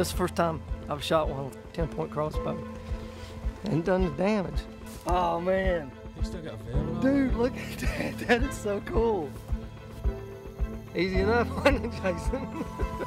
This is the first time I've shot one with a 10-point crossbow and done the damage. Oh man. You still got film on? Dude, look at that. That is so cool. Easy enough, wasn't it, Jason?